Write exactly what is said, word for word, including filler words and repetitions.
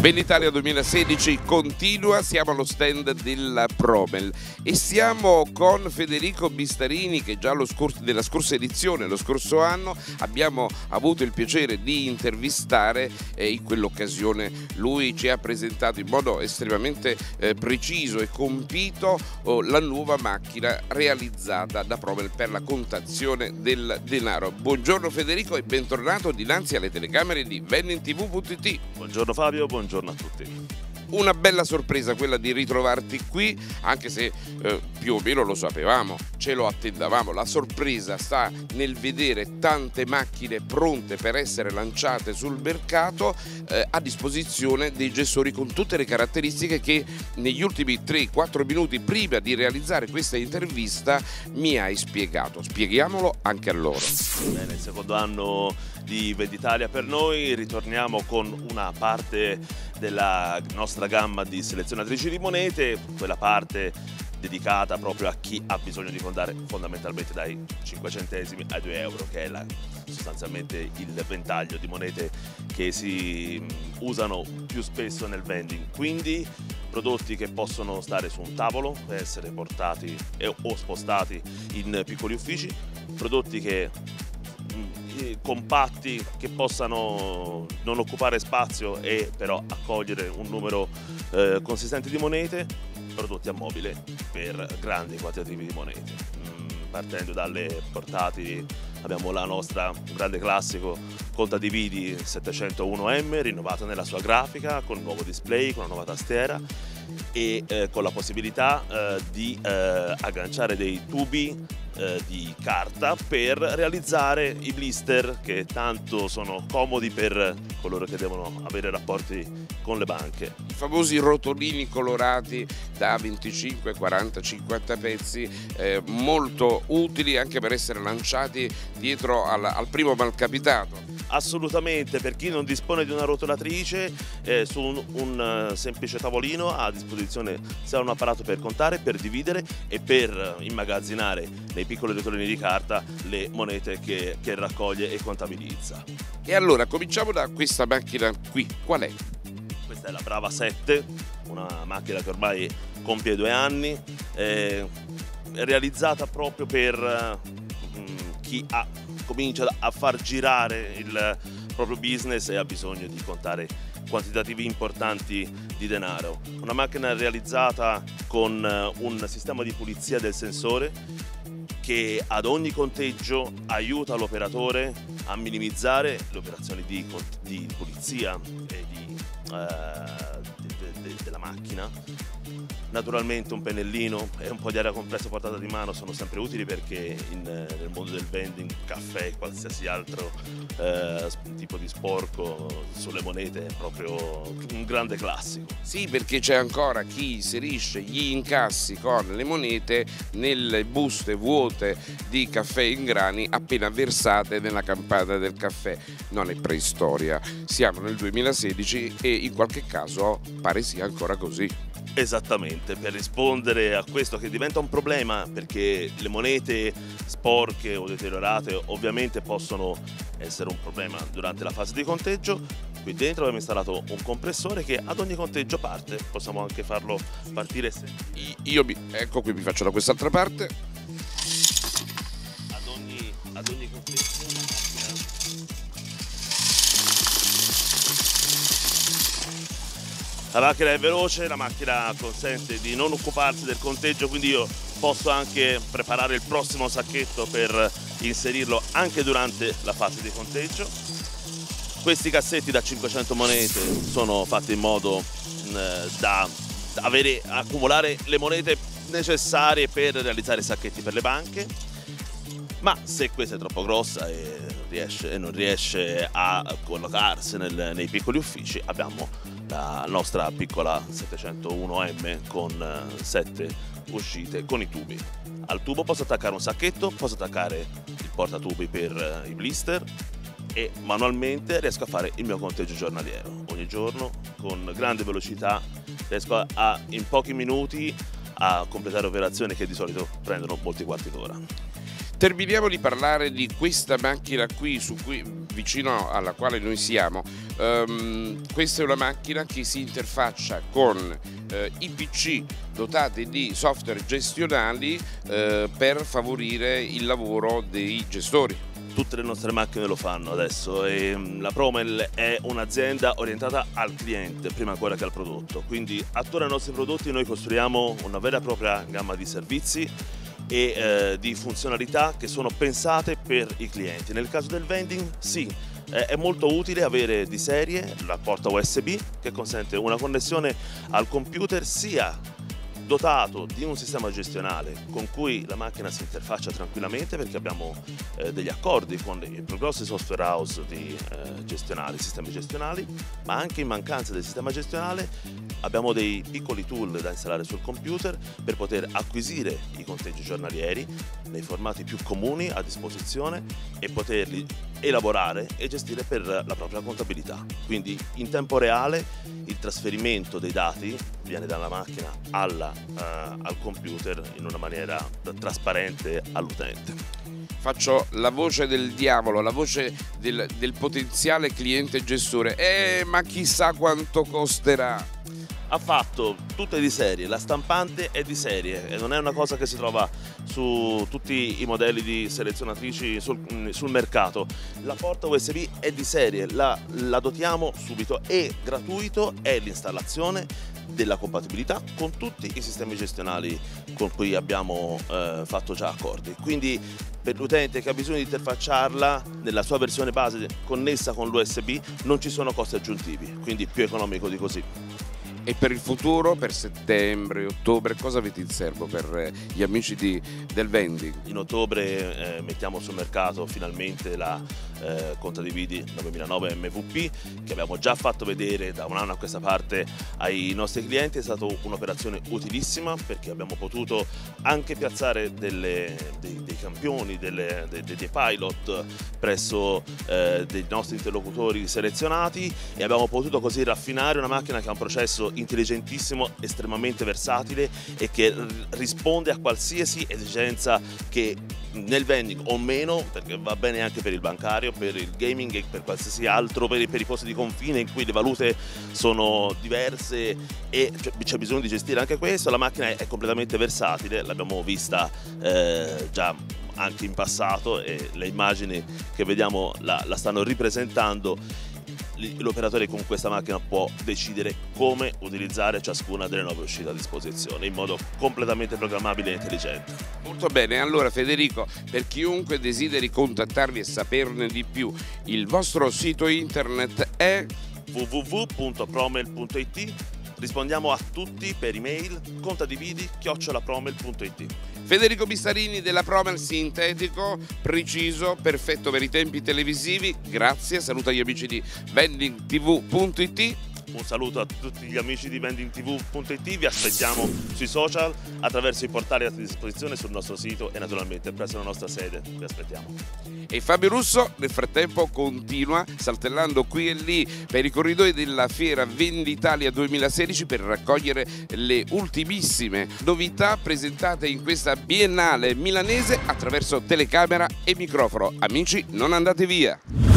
Venditalia duemilasedici continua, siamo allo stand della Promel e siamo con Federico Bistarini che già lo scorso, della scorsa edizione, lo scorso anno, abbiamo avuto il piacere di intervistare e in quell'occasione lui ci ha presentato in modo estremamente eh, preciso e compito oh, la nuova macchina realizzata da Promel per la contazione del denaro. Buongiorno Federico e bentornato dinanzi alle telecamere di vending t v punto it. Buongiorno Fabio, buongiorno a tutti. Una bella sorpresa quella di ritrovarti qui, anche se eh, più o meno lo sapevamo, ce lo attendavamo. La sorpresa sta nel vedere tante macchine pronte per essere lanciate sul mercato eh, a disposizione dei gestori con tutte le caratteristiche che negli ultimi tre quattro minuti prima di realizzare questa intervista mi hai spiegato. Spieghiamolo anche a loro. Bene, il secondo anno di Venditalia per noi, ritorniamo con una parte della nostra gamma di selezionatrici di monete, quella parte dedicata proprio a chi ha bisogno di fondare fondamentalmente dai cinque centesimi ai due euro, che è la, sostanzialmente il ventaglio di monete che si usano più spesso nel vending. Quindi prodotti che possono stare su un tavolo, essere portati e, o spostati in piccoli uffici, prodotti che compatti che possano non occupare spazio e però accogliere un numero eh, consistente di monete, prodotti a mobile per grandi quantitativi di monete. Mm, partendo dalle portatili abbiamo la nostra, un grande classico contadividi settecentouno M, rinnovata nella sua grafica, con un nuovo display, con una nuova tastiera e eh, con la possibilità eh, di eh, agganciare dei tubi di carta per realizzare i blister che tanto sono comodi per coloro che devono avere rapporti con le banche. I famosi rotolini colorati da venticinque, quaranta, cinquanta pezzi, eh, molto utili anche per essere lanciati dietro al, al primo malcapitato. Assolutamente, per chi non dispone di una rotolatrice, eh, su un, un uh, semplice tavolino ha a disposizione sia un apparato per contare, per dividere e per immagazzinare nei piccoli rotolini di carta le monete che, che raccoglie e contabilizza. E allora cominciamo da questa macchina qui, qual è? Questa è la Brava sette, una macchina che ormai compie due anni, eh, realizzata proprio per uh, chi ha comincia a far girare il proprio business e ha bisogno di contare quantitativi importanti di denaro. Una macchina realizzata con un sistema di pulizia del sensore che ad ogni conteggio aiuta l'operatore a minimizzare le operazioni di, di pulizia e di, eh, de, de, della macchina. Naturalmente un pennellino e un po' di aria compressa portata di mano sono sempre utili perché in, nel mondo del vending, caffè e qualsiasi altro eh, tipo di sporco sulle monete è proprio un grande classico. Sì, perché c'è ancora chi inserisce gli incassi con le monete nelle buste vuote di caffè in grani appena versate nella campana del caffè. Non è preistoria, siamo nel duemilasedici e in qualche caso pare sia ancora così. Esattamente, per rispondere a questo che diventa un problema perché le monete sporche o deteriorate ovviamente possono essere un problema durante la fase di conteggio. Qui dentro abbiamo installato un compressore che ad ogni conteggio parte, possiamo anche farlo partire se... Io mi... ecco qui mi faccio da quest'altra parte. Ad ogni, ad ogni conteggio la macchina... La macchina è veloce, la macchina consente di non occuparsi del conteggio, quindi io posso anche preparare il prossimo sacchetto per inserirlo anche durante la fase di conteggio. Questi cassetti da cinquecento monete sono fatti in modo eh, da avere, accumulare le monete necessarie per realizzare i sacchetti per le banche, ma se questa è troppo grossa e, riesce, e non riesce a collocarsi nel, nei piccoli uffici, abbiamo la nostra piccola settecentouno M con sette uscite con i tubi. Al tubo posso attaccare un sacchetto, posso attaccare il portatubi per i blister e manualmente riesco a fare il mio conteggio giornaliero. Ogni giorno con grande velocità riesco a in pochi minuti a completare operazioni che di solito prendono molti quarti d'ora. Terminiamo di parlare di questa macchina qui, su cui, vicino alla quale noi siamo. Um, questa è una macchina che si interfaccia con eh, i P C dotati di software gestionali eh, per favorire il lavoro dei gestori. Tutte le nostre macchine lo fanno adesso e la Promel è un'azienda orientata al cliente prima ancora che al prodotto, quindi attorno ai nostri prodotti noi costruiamo una vera e propria gamma di servizi e eh, di funzionalità che sono pensate per i clienti. Nel caso del vending sì, eh, è molto utile avere di serie la porta U S B che consente una connessione al computer sia dotato di un sistema gestionale con cui la macchina si interfaccia tranquillamente, perché abbiamo eh, degli accordi con i più grossi software house di eh, gestionali, sistemi gestionali, ma anche in mancanza del sistema gestionale abbiamo dei piccoli tool da installare sul computer per poter acquisire i conteggi giornalieri nei formati più comuni a disposizione e poterli elaborare e gestire per la propria contabilità. Quindi in tempo reale il trasferimento dei dati viene dalla macchina alla, uh, al computer in una maniera trasparente all'utente. Faccio la voce del diavolo, la voce del, del potenziale cliente gestore. Eh, ma chissà quanto costerà. Ha fatto tutte di serie, la stampante è di serie e non è una cosa che si trova su tutti i modelli di selezionatrici sul, sul mercato. La porta U S B è di serie, la, la dotiamo subito e gratuito è l'installazione della compatibilità con tutti i sistemi gestionali con cui abbiamo eh, fatto già accordi. Quindi per l'utente che ha bisogno di interfacciarla nella sua versione base connessa con l'U S B non ci sono costi aggiuntivi, quindi più economico di così. E per il futuro, per settembre, ottobre, cosa avete in serbo per gli amici di, del vending? In ottobre eh, mettiamo sul mercato finalmente la eh, Contadividi novemilanove M V P che abbiamo già fatto vedere da un anno a questa parte ai nostri clienti. È stata un'operazione utilissima perché abbiamo potuto anche piazzare delle, dei, dei campioni, delle, dei, dei pilot presso eh, dei nostri interlocutori selezionati e abbiamo potuto così raffinare una macchina che ha un processo intelligentissimo, estremamente versatile e che risponde a qualsiasi esigenza che nel vending o meno, perché va bene anche per il bancario, per il gaming e per qualsiasi altro, per i, per i posti di confine in cui le valute sono diverse e c'è bisogno di gestire anche questo. La macchina è completamente versatile, l'abbiamo vista eh, già anche in passato e le immagini che vediamo la, la stanno ripresentando. L'operatore con questa macchina può decidere come utilizzare ciascuna delle nuove uscite a disposizione in modo completamente programmabile e intelligente. Molto bene, allora Federico, per chiunque desideri contattarvi e saperne di più, il vostro sito internet è w w w punto promel punto i t. Rispondiamo a tutti per email contadividi chiocciola promel punto i t. Federico Bistarini della Promel, sintetico, preciso, perfetto per i tempi televisivi. Grazie, saluta gli amici di vending t v punto i t. Un saluto a tutti gli amici di vending t v punto i t, vi aspettiamo sui social, attraverso i portali a disposizione sul nostro sito e naturalmente presso la nostra sede, vi aspettiamo. E Fabio Russo nel frattempo continua saltellando qui e lì per i corridoi della fiera Venditalia duemilasedici per raccogliere le ultimissime novità presentate in questa biennale milanese attraverso telecamera e microfono. Amici, non andate via!